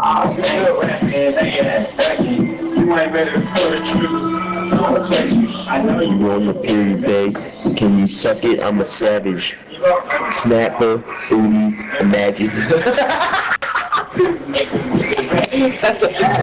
I was still rapping, they ass stuck in. You ain't ready to pull the truth. I'ma play you. I know you on your period, babe. Can you suck it? I'm a savage. Snapper, booty, imagine. That's such a